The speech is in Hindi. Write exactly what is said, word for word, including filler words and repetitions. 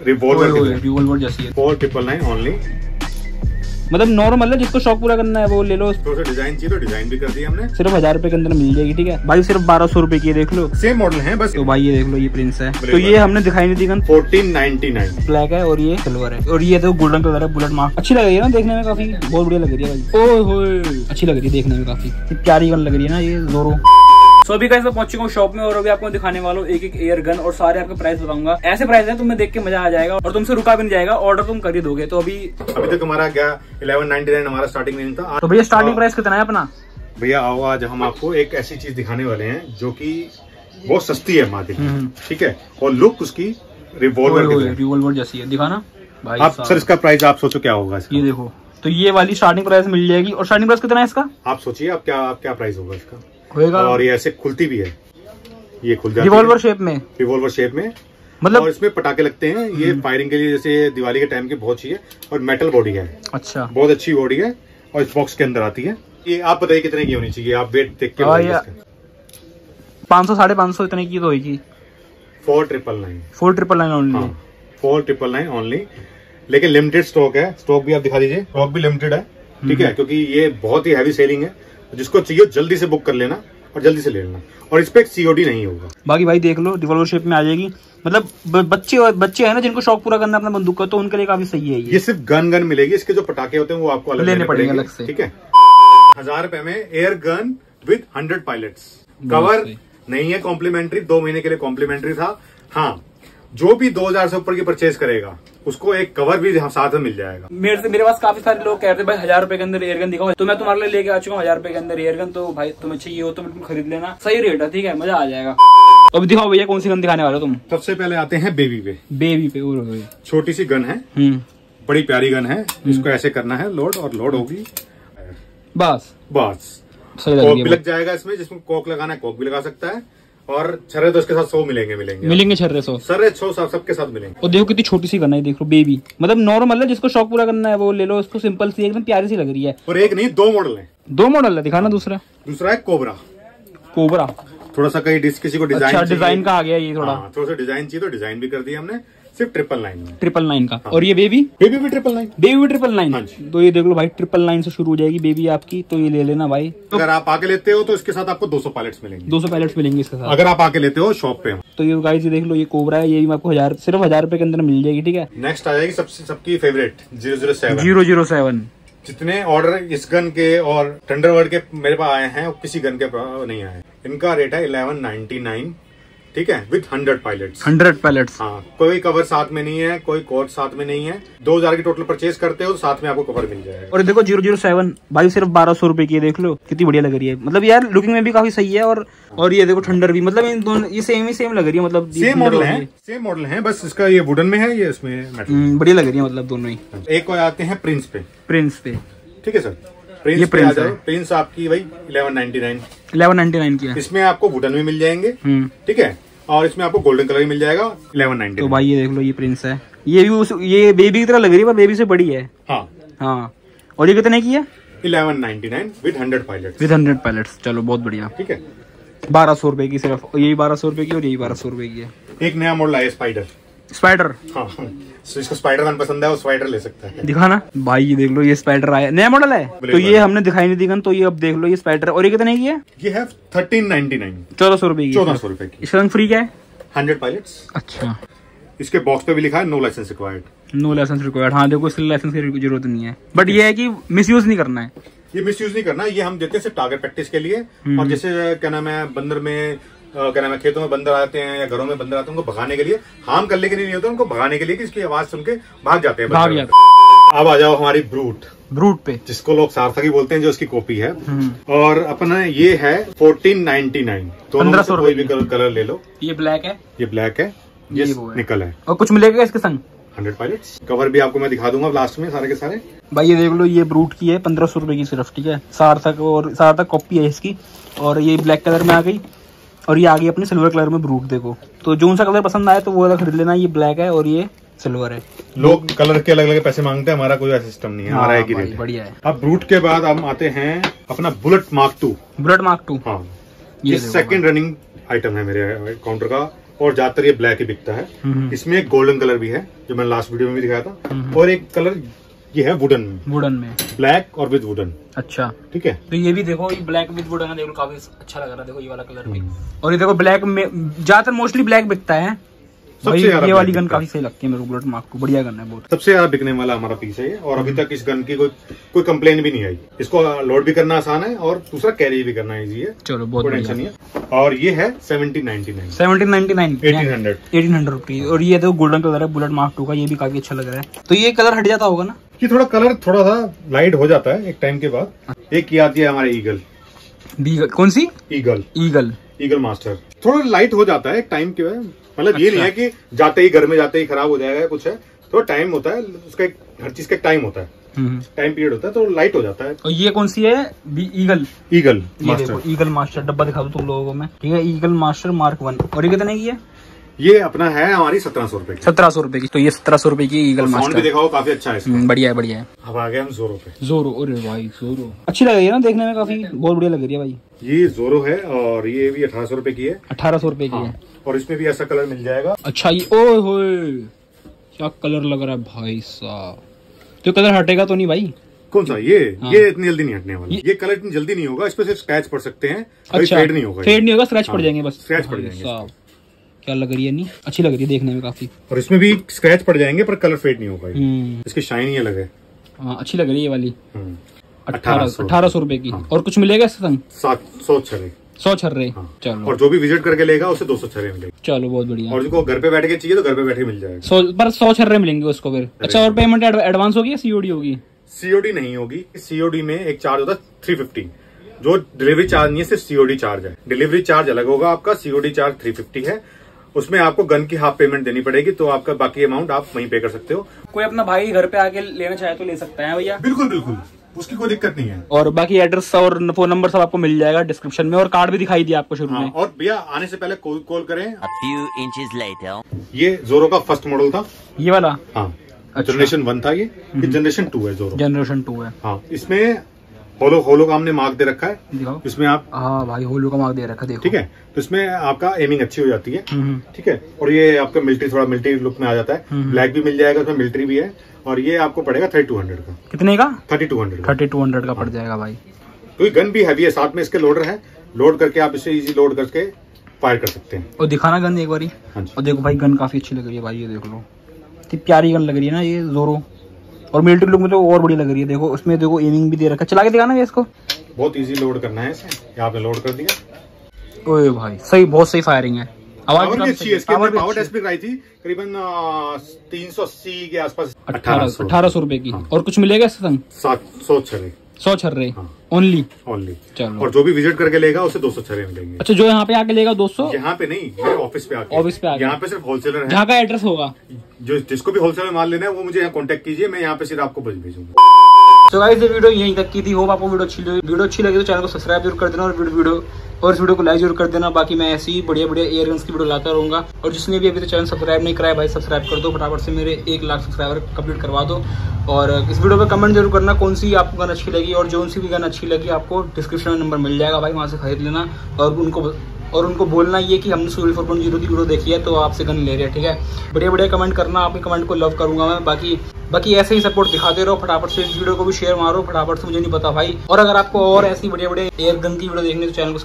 रिवॉल्वर रिवॉल्वर जैसी है। फोर ट्रिपल नाइन ओनली, मतलब नॉर्मल है, जिसको शौक पूरा करना है वो ले लो। तो डिजाइन चाहिए तो डिजाइन भी कर दी हमने, सिर्फ हजार रुपए के अंदर मिल जाएगी। ठीक है भाई, सिर्फ बारह सौ रुपए की, देख लो सेम मॉडल है बस। तो भाई ये देख लो, ये प्रिंस है, तो ये हमने दिखाई नहीं दी gun. Fourteen ninety nine black है और ये सिल्वर है, और ये तो गोल्डन कलर है, बुलेट मार्क। अच्छी लग रही है ना देखने में, काफी बहुत बढ़िया लग रही है भाई। ओए होए, अच्छी लग रही है देखने में, काफी प्यारी गन लग रही है ना ये जोरो। सो अभी गाइस मैं पहुंच चुका हूँ शॉप में, और अभी आपको दिखाने वाला हूँ एक एक एयर गन, और सारे आपको प्राइस बताऊंगा। ऐसे प्राइस है तुम्हें देख के मजा आ जाएगा, और तुमसे रुका भी नहीं जाएगा, ऑर्डर तुम कर ही दोगे। तो अभी अभी तक हमारा क्या इलेवन नाइनटी नाइन हमारा स्टार्टिंग रेंज था। तो भैया स्टार्टिंग प्राइस कितना है अपना? भैया आओ, आज हम आपको एक ऐसी चीज दिखाने वाले हैं जो कि बहुत सस्ती है मार्केट में, ठीक है, और लुक उसकी रिवॉल्वर रिवॉल्वर जैसी है। दिखाना भाई आप सर, इसका प्राइस आप सोचो क्या होगा इसका? ये देखो, तो ये वाली स्टार्टिंग प्राइस मिल जाएगी। और स्टार्टिंग प्राइस कितना है इसका? आप सोचिए आप क्या आप क्या प्राइस होगा इसका होगा। और ये ऐसे खुलती भी है, ये खुल जाती है रिवॉल्वर शेप में, रिवॉल्वर शेप में मतलब, और इसमें पटाखे लगते हैं। ये फायरिंग के लिए जैसे दिवाली के टाइम की बहुत चाहिए, और मेटल बॉडी है। अच्छा, बहुत अच्छी बॉडी है, और इस बॉक्स के अंदर आती है। ये आप बताइए कितने की होनी चाहिए, आप वेट देख के पाँच सौ साढ़े पाँच सौ इतने की तो होगी। Four triple nine four triple nine only, four triple nine only. लेकिन लिमिटेड स्टॉक है, स्टॉक भी आप दिखा दीजिए, स्टॉक भी लिमिटेड है, ठीक है, क्योंकि ये बहुत ही हैवी सेलिंग है। जिसको चाहिए जल्दी से बुक कर लेना और जल्दी से ले लेना, और इस पे सीओडी नहीं होगा। बाकी भाई देख लो, रिवॉल्वर शेप में आ जाएगी, मतलब बच्चे बच्चे है ना जिनको शौक पूरा करना अपना बंदूक का, तो उनके लिए काफी सही है ये। ये सिर्फ गन गन मिलेगी, इसके जो पटाखे होते हैं वो आपको अलग लेने पड़ेंगे अलग से, ठीक है। हजार रुपए में air gun with hundred pellets, cover नहीं है कॉम्प्लीमेंट्री, दो महीने के लिए कॉम्प्लीमेंट्री था। हाँ, जो भी दो हजार से ऊपर की परचेज करेगा उसको एक कवर भी साथ में मिल जाएगा। मेरे से मेरे पास काफी सारे लोग कहते हैं भाई हजार रुपए के अंदर एयरगन दिखाओ, तो मैं तुम्हारे लिए लेके आ चुका हूँ हजार रुपए के अंदर एयरगन। तो भाई तुम्हें चाहिए हो तो बिल्कुल खरीद लेना, सही रेट है, ठीक है, मजा आ जाएगा। तो अब दिखाओ भैया कौन सी गन दिखाने वाले हो तुम? सबसे पहले आते हैं बेबी पे। बेबी पे छोटी सी गन है, बड़ी प्यारी गन है। इसको ऐसे करना है लोड, और लोड होगी बस बस कोक भी लग जाएगा इसमें, जिसमें कोक लगाना है कोक भी लगा सकता है, और छर्रे तो इसके साथ सौ मिलेंगे मिलेंगे मिलेंगे छर्रे सौ छर्रे सौ सबके साथ मिलेंगे। और देखो कितनी छोटी सी गन है, देख लो बेबी, मतलब नॉर्मल है, जिसको शौक पूरा करना है वो ले लो, उसको सिंपल सी एकदम प्यारी सी लग रही है। और एक नहीं दो मॉडल है, दो मॉडल है, दिखाना दूसरा। दूसरा है कोबरा। कोबरा थोड़ा सा कहीं किसी को डिजाइन, अच्छा डिजाइन का आ गया ये, थोड़ा थोड़ा सा डिजाइन चाहिए तो डिजाइन भी कर दिया हमने, सिर्फ ट्रिपल नाइन में, ट्रिपल नाइन का। और ये बेबी बेबी भी ट्रिपल नाइन, बेबी भी ट्रिपल नाइन। तो ये देख लो भाई, ट्रिपल नाइन से शुरू हो जाएगी बेबी आपकी, तो ये ले लेना भाई। अगर आप आके लेते हो तो इसके साथ आपको दो सौ पायलट्स मिलेंगे, दो सौ पायलट्स मिलेंगे इसके साथ, अगर आप आके लेते हो शॉप पे। तो ये गाइस देख लो, ये कोबरा है, ये भी आपको हजार सिर्फ हजार रुपए के अंदर मिल जाएगी, ठीक है। नेक्स्ट आ जाएगी सबसे सबकी favourite zero zero seven zero zero seven. जितने ऑर्डर इस गन के और थंडरबर्ड के मेरे पास आए हैं, किसी गन के नहीं आए। इनका रेट है इलेवन नाइनटी नाइन, ठीक है, with hundred pellets. Hundred pellets, हाँ, कोई कवर साथ में नहीं है, कोई कोट साथ में नहीं है। दो हजार की टोटल परचेज करते हो, साथ में आपको कवर मिल जाएगा। और देखो जीरो जीरो सेवन भाई सिर्फ बारह सौ रुपए की है, देख लो कितनी बढ़िया लग रही है, मतलब यार लुकिंग में भी काफी सही है। और और ये देखो थंडर भी, मतलब इन दोनों ये सेम ही सेम लग रही है, मतलब सेम मॉडल है, सेम मॉडल है, बस इसका ये वुडन में है, ये इसमें बढ़िया लग रही है, मतलब दोनों ही। एक को आते हैं प्रिंस पे, प्रिंस पे, ठीक है सर, प्रिंस ये प्रिंस है। प्रिंस आपकी भाई eleven ninety nine eleven ninety nine की है। इसमें आपको वुडन भी मिल जाएंगे, ठीक है, और इसमें आपको गोल्डन कलर भी मिल जाएगा इलेवन नाइनटी। तो भाई ये देख लो, ये प्रिंस है, ये भी उस, ये बेबी की तरह लग रही है, पर बेबी से बड़ी है। हाँ हाँ। और ये कितने की है? Eleven ninety nine with hundred pellets, with hundred pellets. चलो बहुत बढ़िया, ठीक है। बारह सौ रुपए की सिर्फ, यही बारह सौ रुपए की और यही बारह सौ रुपए की है। एक नया मॉडल आया स्पाइडर। स्पाइडर, हाँ, इसको स्पाइडर वन पसंद है, वो स्पाइडर ले सकता है। दिखाना भाई, ये देख लो, ये स्पाइडर आया, नया मॉडल है, तो ये हमने दिखाई नहीं दी गन, तो ये अब देख लो ये स्पाइडर। और ये कितने की है? ये है थर्टीन नाइनटी नाइन, चौदह सौ रुपए की, चौदह सौ रुपए की। इसका फ्री क्या है? Hundred pellets. अच्छा, इसके बॉक्स पे भी लिखा है no licence required, no licence required. हाँ देखो, इसके लाइसेंस की जरूरत नहीं है, बट ये है कि मिसयूज नहीं करना है, ये मिसयूज नहीं करना, ये हम देते हैं सिर्फ टारगेट प्रैक्टिस के लिए। और जैसे क्या नाम है, बंदर में क्या नाम है, खेतों में बंदर आते हैं या घरों में बंदर आते हैं, उनको भगाने के लिए, हार्म करने के लिए नहीं होता, उनको भगाने के लिए कि इसकी आवाज सुन के भाग जाते हैं, भाग जाते हैं। अब आ जाओ हमारी ब्रूट, ब्रूट पे, जिसको लोग सार्थकी बोलते हैं, जो इसकी कॉपी है। और अपना ये है फोर्टीन नाइनटी नाइन, पंद्रह सौ कोई भी कलर ले लो। ये ब्लैक है, ये ब्लैक है, ये निकल है। और कुछ मिलेगा इसके संग? Hundred pellets. कवर भी आपको मैं दिखा दूंगा लास्ट में सारे के सारे। भाई ये देख लो, ये ब्रूट की है, पंद्रह सौ रुपए की सिर्फ, ठीक है। सार्थक, और सार्थक कॉपी है इसकी। और ये ब्लैक कलर में आ गई, और ये आ गई अपनी सिल्वर कलर में ब्रूट। देखो, तो जो सा कलर पसंद आए तो वो वाला खरीद लेना। ये ब्लैक है और ये सिल्वर है। लोग कलर के अलग अलग पैसे मांगते हैं, हमारा कोई ऐसा सिस्टम नहीं है, हमारा एक ही रेट है, बढ़िया है। अब ब्रूट के बाद हम आते हैं अपना bullet mark two. Bullet mark two, हाँ, ये सेकंड रनिंग आइटम है मेरे काउंटर का, और ज्यादातर ये ब्लैक ही बिकता है। इसमें एक गोल्डन कलर भी है जो मैंने लास्ट वीडियो में भी दिखाया था, और एक कलर ये है वुडन में, वुडन में ब्लैक और विद वुडन। अच्छा ठीक है, तो ये भी देखो, ये ब्लैक विद वुडन है, देखो काफी अच्छा लग रहा है। देखो ये वाला कलर भी, और ये देखो ब्लैक में ज्यादातर मोस्टली ब्लैक बिकता है। सबसे ज्यादा ये वाली गन काफी सही लगती है मेरे को, बुलेट मार्क को, बढ़िया गन है बहुत। सबसे ज्यादा बिकने वाला हमारा पीस है ये, और अभी तक इस गन की कोई कोई कंप्लेन भी नहीं आई। इसको लोड भी करना आसान है और दूसरा कैरी भी करना इजी है। चलो बहुत टेंशन नहीं है। और ये है seventeen ninety nine seventeen ninety nine eighteen hundred eighteen hundred rupees. और ये देखो गोल्डन कलर है बुलेट मार्क टू का, ये भी काफी अच्छा लग रहा है। तो ये कलर हट जाता होगा ना? ये थोड़ा कलर थोड़ा सा लाइट हो जाता है एक टाइम के बाद। एक ये आती है हमारे ईगल, बीगल कौन सी? Eagle eagle eagle master. थोड़ा लाइट हो जाता है एक टाइम के बाद, मतलब ये नहीं है कि जाते ही घर में जाते ही खराब हो जाएगा कुछ है, थोड़ा टाइम होता है उसका, एक हर चीज का टाइम होता है, टाइम पीरियड होता है, तो लाइट हो जाता है। और ये कौन सी है? ईगल ईगल ये देखो, ईगल मास्टर डब्बा दिखा दो तुम लोगों को मैं, ठीक है? Eagle master mark one. और ये कितने की है? ये अपना है हमारी सत्रह सौ रुपए की। सत्रह सौ रुपए की। तो ये सत्रह सौ रुपए की ईगल मास्टर भी देखा काफी अच्छा है इसका। बढ़िया है, बढ़िया है। अब आ गए हम जोरो पे। जोरो, अरे भाई जोरो अच्छी लग रही है ना देखने में, काफी बहुत बढ़िया लग रही है भाई। ये जोरो है और ये भी अठारह सौ रुपए की है। अठारह सौ रुपए की हाँ। है, और इसमें भी ऐसा कलर मिल जाएगा। अच्छा ये ओए होए क्या कलर लग रहा है भाई साहब। तो कलर हटेगा तो नहीं भाई? कौन सा? ये हाँ। ये इतनी जल्दी नहीं हटने वाला, ये, ये कलर इतनी जल्दी नहीं होगा, इस पे सिर्फ स्क्रैच पड़ सकते हैं। अच्छा, फेड नहीं होगा, फेड नहीं होगा, स्क्रैच हाँ, पड़ जाएंगे बस। स्क्रैच पड़ जाएंगे। क्या लग रही है, नहीं अच्छी लग रही है देखने में काफी। और इसमें भी स्क्रैच पड़ जाएंगे पर कलर फेड नहीं होगा। हम्म, इसकी शाइन ही अलग है। हाँ अच्छी लग रही है ये वाली। अठारह अठारह सौ रुपए की। और कुछ मिलेगा इसके संग? सात सौ छरे सौ छर्रे। हाँ। चलो, और जो भी विजिट करके लेगा उसे दो सौ छरे मिलेगा। चलो बहुत बढ़िया। और जिसको घर पे बैठ के चाहिए तो घर पे बैठे मिल जाएगा। सौ पर सौ छर्रे मिलेंगे उसको फिर। अच्छा, और पेमेंट एडवांस होगी या सीओडी होगी? सीओडी नहीं होगी। सीओडी में एक चार्ज होता है थ्री फिफ्टी, जो डिलीवरी चार्ज नहीं है, सिर्फ सीओडी चार्ज है। डिलीवरी चार्ज अलग होगा आपका, सीओडी चार्ज थ्री फिफ्टी है। उसमें आपको गन की हाफ पेमेंट देनी पड़ेगी, तो आपका बाकी अमाउंट आप वहीं पे कर सकते हो। कोई अपना भाई घर पे आके लेना चाहे तो ले सकता है भैया? बिल्कुल बिल्कुल, उसकी कोई दिक्कत नहीं है। और बाकी एड्रेस और फोन नंबर सब आपको मिल जाएगा डिस्क्रिप्शन में, और कार्ड भी दिखाई दिया आपको शुरू हाँ, में। और भैया आने से पहले कॉल कॉल करें। A few inches later. ये जोरो का फर्स्ट मॉडल था ये वाला? हाँ, अच्छा। जनरेशन वन था ये, ये जनरेशन टू है जोरो। जनरेशन टू है। हाँ, इसमें होलो होलो का हमने मार्क दे रखा है। दिखाओ। इसमें आप, हाँ भाई होलो का मार्क दे रखा है, देखो। ठीक है, तो इसमें आपका एमिंग अच्छी हो जाती है। हम्म, ठीक है, और ये आपका मिलिट्री, थोड़ा मिलिट्री लुक में आ जाता है। हम्म। ब्लैक भी मिल जाएगा, उसमें मिलिट्री भी है। और ये आपको पड़ेगा थर्टी टू हंड्रेड का। कितने का? Thirty two hundred thirty two hundred का पड़ जाएगा भाई। तो ये गन भी हैवी है, साथ में इसके लोडर है, लोड करके आप इसे इजी लोड करके फायर कर सकते हैं। और दिखाना गन एक बारी। हाँ जी। और देखो भाई गन काफी अच्छी लग रही है भाई, ये देख लो कितनी प्यारी गन लग रही है ना ये जोरो। और मिलिट्री लुक में तो और बढ़िया लग रही है। देखो उसमें देखो एमिंग भी दे रखा है, चला के दिखाना है इसको। बहुत इजी लोड करना है इसे, यहाँ पे लोड कर दिया। ओए भाई सही, बहुत सही फायरिंग है। आवाज पावर भी भी काफी अच्छी सही है, है, इसके पावर अंदर भी पावर अच्छी है। टेस्ट भी कराई थी, करीबन तीन सौ अस्सी के आसपास। अठारह अठारह सौ रुपए की। और कुछ मिलेगा इसके संग? सात सौ छरे सौ छर्रे हाँ। ओनली। ओनली। चलो। और जो भी विजिट करके लेगा उसे दो सौ छरे मिलेंगे। अच्छा, जो यहाँ पे आके लेगा दो सौ? यहाँ पे नहीं, मेरे ऑफिस पे आके। ऑफिस पे आके। यहाँ पे सिर्फ होलसेलर है, जहाँ का एड्रेस होगा। जो जिसको भी होलसेल में माल लेना है वो मुझे यहाँ कांटेक्ट कीजिए, मैं यहाँ पे सिर्फ आपको बस भेजूंगा। तो गाइस ये वीडियो यहीं तक की थी। होप आपको वीडियो अच्छी लगी। वीडियो अच्छी लगी तो चैनल को सब्सक्राइब जरूर कर देना, और वीडियो वीडियो और इस वीडियो को लाइक जरूर कर देना। बाकी मैं ऐसी ही बढ़िया बढ़िया एयर गन्स की वीडियो लाता रहूंगा। और जिसने भी अभी तक चैनल सब्सक्राइब नहीं कराया भाई, सब्सक्राइब कर दो फटाफट से, मेरे एक लाख सब्सक्राइबर कंप्लीट करवा दो। और इस वीडियो पे कमेंट जरूर करना कौन सी आपको गन अच्छी लगी, और जो सी भी गन अच्छी लगी आपको डिस्क्रिप्शन में नंबर मिल जाएगा भाई, वहाँ से खरीद लेना। और उनको और उनको बोलना ये कि हमने सूर्य फोर पॉइंट जीरो की वीडियो देखी है तो आपसे गन ले रहे हैं, ठीक है? बढ़िया बढ़िया कमेंट करना, आपके कमेंट को लव करूंगा मैं। बाकी बाकी ऐसे ही सपोर्ट दिखाते रहो, फटाफट से इस वीडियो को भी शेयर मारो फटाफट से, मुझे नहीं पता भाई। और अगर आपको और ऐसी बढ़िया बढ़िया एयर गन की वीडियो देखने तो चैनल को